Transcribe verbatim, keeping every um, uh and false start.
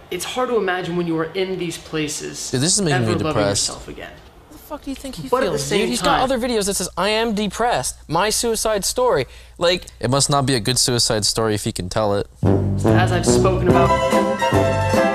it's hard to imagine when you are in these places Dude, this is making ever me loving depressed. yourself again. What the fuck do you think he But at feels, the same dude? He's time- got other videos that says, I am depressed. My suicide story. Like, It must not be a good suicide story if he can tell it. As I've spoken about.